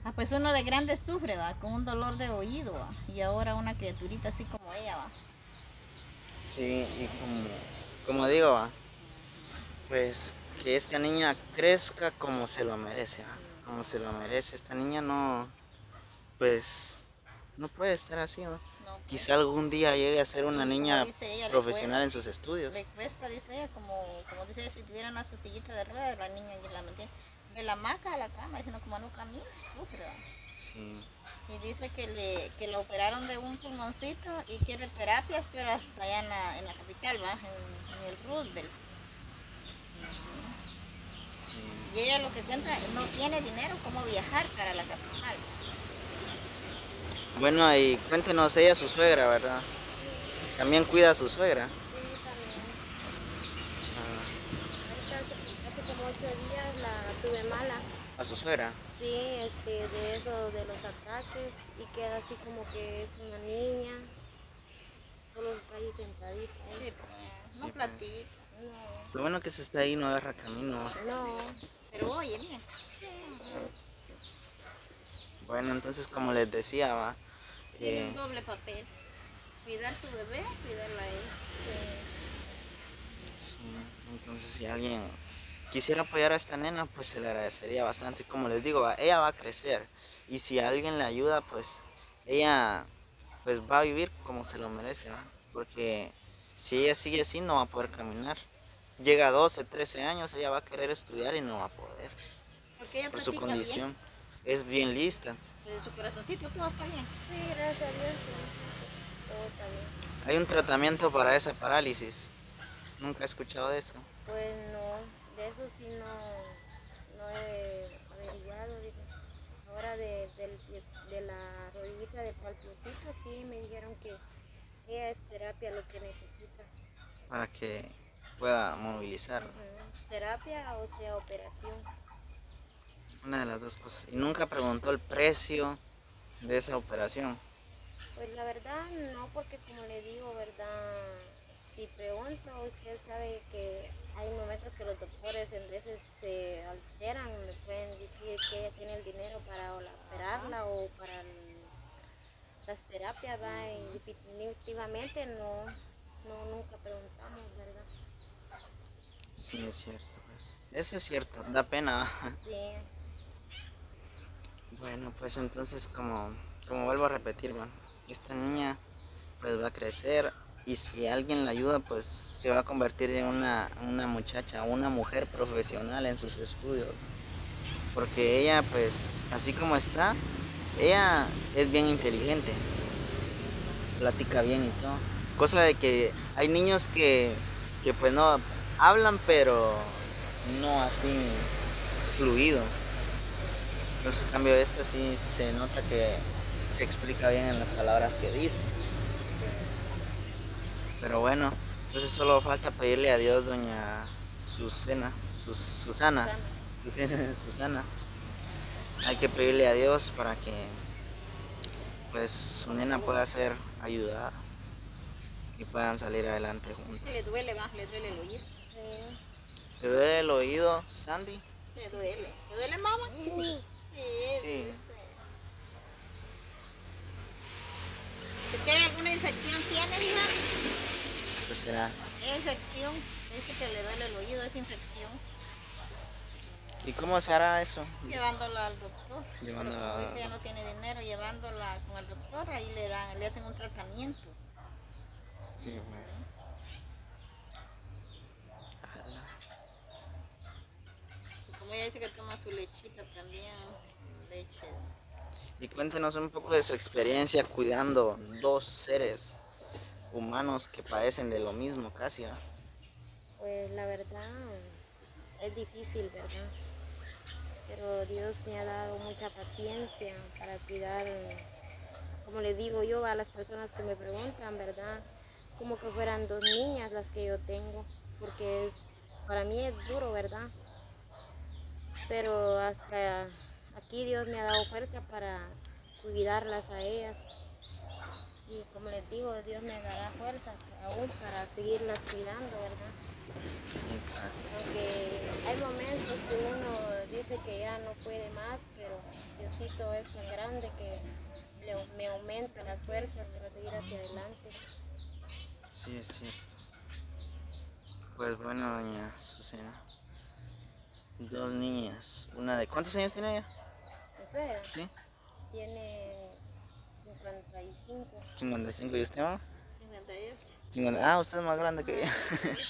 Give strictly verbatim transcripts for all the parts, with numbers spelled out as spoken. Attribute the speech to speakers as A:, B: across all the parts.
A: Ah, pues uno de grande sufre, va, con un dolor de oído, va. Y ahora una criaturita así como ella, va.
B: Sí, y como, como digo, va, pues que esta niña crezca como se lo merece, va, como se lo merece. Esta niña no, pues, no puede estar así, va.
A: No, pues.
B: Quizá algún día llegue a ser una
A: Y como
B: niña
A: dice ella, le cuesta,
B: profesional en sus estudios.
A: le cuesta, dice ella, como, como dice ella, si tuvieran una su sillita de ruedas, la niña ya la mantiene de la hamaca a la cama, diciendo como no camina, sufre, va.
B: Sí,
A: Y dice que le que lo operaron de un pulmoncito y quiere terapias, pero hasta allá en la, en la capital, ¿va? En, en el Roosevelt. Y
B: sí.
A: ella lo que cuenta, no tiene dinero como viajar para la capital.
B: Bueno, y cuéntenos ella, su suegra, ¿verdad?
C: Sí,
B: También cuida a su suegra.
C: sí, también.
B: Ah,
C: Ahorita hace, hace como ocho días la tuve mala.
B: a su suegra.
C: Sí, este, de eso, de los ataques, y queda así como que es una niña, solo está ahí sentadita.
A: Sí,
C: ¿Eh?
A: pues, no
B: Sí, pues.
A: platica.
C: No,
B: Lo bueno que se está ahí, no agarra camino.
C: no,
A: Pero oye, bien.
B: Bueno, entonces como les decía, va.
A: Tiene un
B: eh,
A: doble papel. Cuidar su bebé, cuidarla a él.
B: sí, entonces si alguien quisiera apoyar a esta nena, pues se le agradecería bastante. Como les digo, va, ella va a crecer. Y si alguien le ayuda, pues ella pues va a vivir como se lo merece, ¿va? Porque si ella sigue así, no va a poder caminar. Llega a doce, trece años, ella va a querer estudiar y no va a poder.
A: Porque ella
B: Por su
A: platica bien.
B: condición. Es bien lista.
A: Desde su corazoncito todo está bien.
C: sí, gracias a Dios, sí, todo está bien.
B: Hay un tratamiento para esa parálisis. Nunca he escuchado de eso.
C: Pues no, de eso sí no, no he averiguado. Digo. Ahora de, del pie- de la rodillita de palpiocito, sí me dijeron que ella es terapia lo que necesita.
B: Para que pueda movilizar.
C: Ujú. Terapia o sea operación.
B: Una de las dos cosas. Y nunca preguntó el precio de esa operación.
C: Pues la verdad no, porque como le digo, ¿verdad? Si pregunto, usted sabe que hay momentos que los doctores en veces se alteran, me pueden decir que ella tiene el dinero para o la operarla o para el- las terapias, ¿va? Y definitivamente no, no, nunca preguntamos, ¿verdad?
B: Sí, es cierto. Pues. Eso es cierto. Da pena.
C: Sí,
B: Bueno, pues entonces como, como vuelvo a repetir, va, esta niña pues va a crecer y si alguien la ayuda pues se va a convertir en una, una muchacha, una mujer profesional en sus estudios. Porque ella pues así como está, ella es bien inteligente, platica bien y todo. Cosa de que hay niños que, que pues no hablan pero no así fluido. Entonces, en cambio, esta sí se nota que se explica bien en las palabras que dice. Pero bueno, entonces solo falta pedirle a Dios, doña Susana, Sus- Susana,
C: Susana.
B: Susana, Susana. Hay que pedirle a Dios para que pues su nena pueda ser ayudada y puedan salir adelante
A: Es
B: juntas.
A: que le duele, va, le duele el oído.
C: sí.
B: ¿Te duele el oído, Sandy?
A: Le duele. ¿Le duele, mamá? Sí,
B: Sí.
A: dice. ¿Es que hay alguna infección tiene, hija?
B: Pues será.
A: Es infección. Dice que le duele el oído, es infección.
B: ¿Y cómo se hará eso?
A: Llevándola al doctor.
B: Llevándola
A: Pero como
B: al
A: dice, ella no
B: doctor.
A: tiene dinero, llevándola con el doctor, ahí le dan, le hacen un tratamiento.
B: Sí, pues.
A: Y como ella dice que toma su lechita también, leche.
B: Y cuéntenos un poco de su experiencia cuidando dos seres humanos que padecen de lo mismo casi. ¿Ah?
C: Pues la verdad es difícil, ¿verdad? Pero Dios me ha dado mucha paciencia para cuidar, como les digo yo a las personas que me preguntan, ¿verdad? Como que fueran dos niñas las que yo tengo, porque es, para mí es duro, ¿verdad? Pero hasta aquí Dios me ha dado fuerza para cuidarlas a ellas. Y como les digo, Dios me dará fuerza aún para seguirlas cuidando, ¿verdad?
B: Exacto.
C: Aunque hay momentos que uno dice que ya no puede más, pero Diosito Jesucristo es tan grande que le- me aumenta las fuerzas para seguir hacia adelante.
B: Sí, es cierto. Pues bueno, doña Susana. Dos niñas. Una de... ¿Cuántos años tiene ella?
C: ¿En serio?
B: Sí.
C: Tiene cincuenta y cinco.
B: cincuenta y cinco. ¿Y usted, mamá?
A: cincuenta y ocho.
B: cincuenta. Ah, usted es más grande que ella.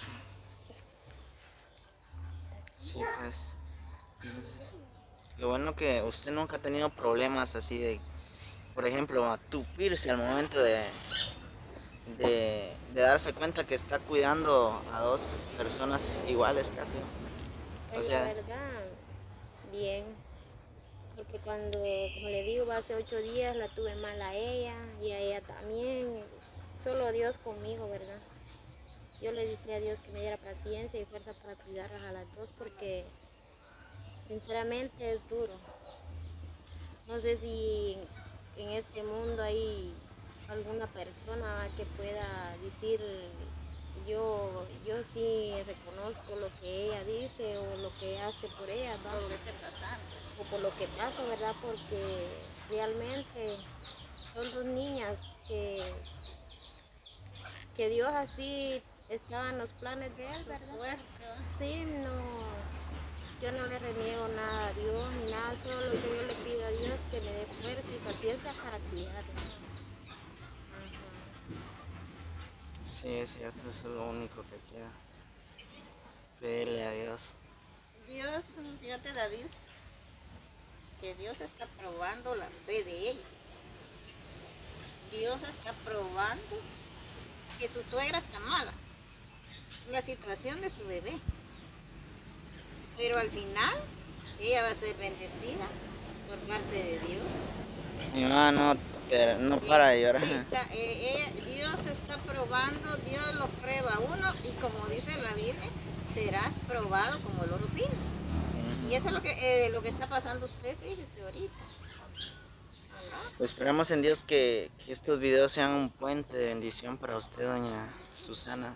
B: Sí, pues. Entonces, lo bueno que usted nunca ha tenido problemas así de, por ejemplo, atupirse al momento de, de, de darse cuenta que está cuidando a dos personas iguales casi. O
C: Pues
B: sea,
C: la verdad, bien. Porque cuando, como le digo, hace ocho días la tuve mal a ella y a ella también. Solo Dios conmigo, ¿verdad? Yo le dije a Dios que me diera paciencia y fuerza para cuidarlas a las dos porque sinceramente es duro. No sé si en este mundo hay alguna persona que pueda decir yo, yo sí reconozco lo que ella dice o lo que hace por ella, ¿va?
A: Todo lo que está pasando.
C: O por lo que pasa, ¿verdad? Porque realmente son dos niñas que, que Dios así estaba en los planes de Él, ¿verdad?
A: Fuerte, ¿va?
C: Sí, no, yo no le reniego nada a Dios ni nada, solo lo que yo le pido a Dios que me dé fuerza y paciencia para cuidarlas.
B: sí, es cierto, eso es lo único que queda. Pedirle a Dios.
A: Dios, fíjate David, que Dios está probando la fe de ella. Dios está probando que su suegra está mala, la situación de su bebé. Pero al final, ella va a ser bendecida por parte de Dios.
B: Mi mamá no, pero no para de llorar.
A: Está- eh, ella- Dios está probando, Dios lo prueba a uno y como dice la Biblia, serás probado como el oro fino. Y eso es lo que, eh, lo que está pasando usted, fíjese ahorita.
B: Pues esperamos en Dios que, que estos videos sean un puente de bendición para usted, doña Susana.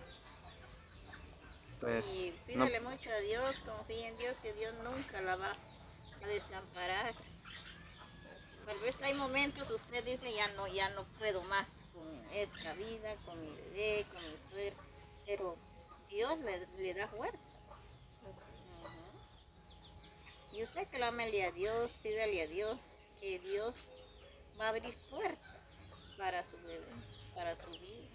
B: Pues
A: Y
B: no,
A: pídale mucho a Dios, confíe en Dios, que Dios nunca la va a desamparar. Tal vez hay momentos usted dice ya no, ya no puedo más con esta vida, con mi bebé, con mi suegra, pero Dios le, le da fuerza. Ujú. Y usted que lo amele a Dios, pídale a Dios que Dios va a abrir puertas para su bebé, para su vida.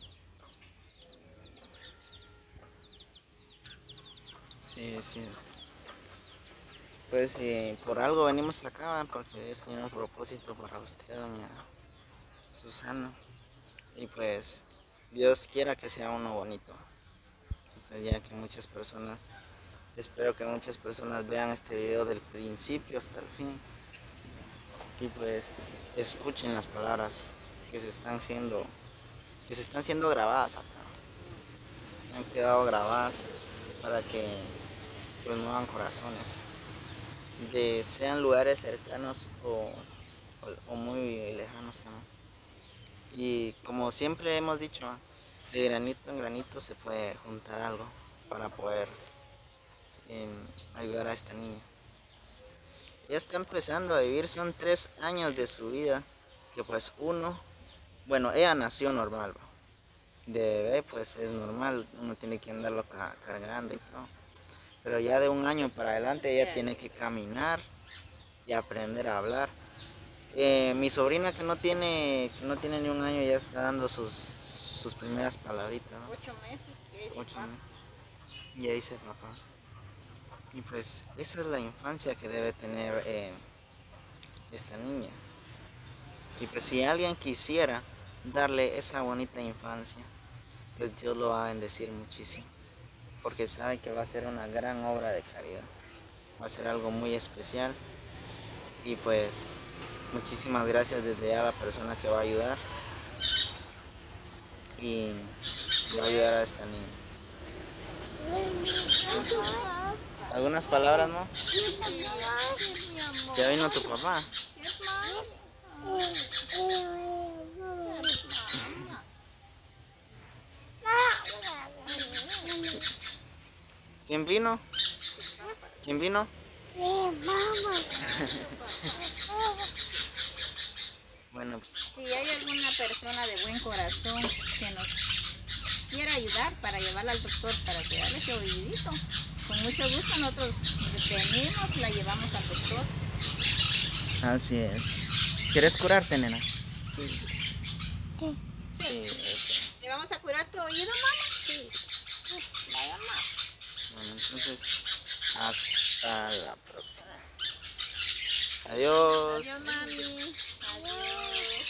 B: sí, es cierto. Pues si por algo venimos acá, ¿va? Porque Dios tiene un propósito para usted, doña Susana. Y pues Dios quiera que sea uno bonito. El día que muchas personas, espero que muchas personas vean este video del principio hasta el fin. Y pues escuchen las palabras que se están siendo, que se están siendo grabadas acá. Han quedado grabadas para que pues muevan corazones. De sean lugares cercanos o, o, o muy lejanos también. Y como siempre hemos dicho, de granito en granito se puede juntar algo para poder eh, ayudar a esta niña. Ya está empezando a vivir, son tres años de su vida, que pues uno, bueno, ella nació normal, ¿va? De bebé pues es normal, uno tiene que andarlo ca- cargando y todo. Pero ya de un año para adelante ella tiene que caminar y aprender a hablar. Eh, mi sobrina que no tiene que no tiene ni un año ya está dando sus, sus primeras palabritas, ¿no?
A: Ocho meses. que es
B: Ocho
A: papá.
B: años. Y ahí dice papá. Y pues esa es la infancia que debe tener eh, esta niña. Y pues si alguien quisiera darle esa bonita infancia, pues Dios lo va a bendecir muchísimo. Porque sabe que va a ser una gran obra de caridad. Va a ser algo muy especial. Y pues muchísimas gracias desde ya a la persona que va a ayudar. Y va a ayudar a esta niña. ¿Algunas palabras, no? Ya vino tu papá. ¿Quién vino? ¿Quién vino?
A: corazón que nos quiera ayudar para llevarla al doctor para que darle ese oídito, con mucho gusto nosotros venimos, la llevamos al doctor.
B: Así es. ¿Quieres curarte, nena?
A: Sí.
B: Sí, eso.
A: ¿Le vamos a curar tu oído, mamá? Sí. Vaya, mamá.
B: Bueno, entonces, hasta la próxima. Adiós.
A: Adiós, mami. Adiós.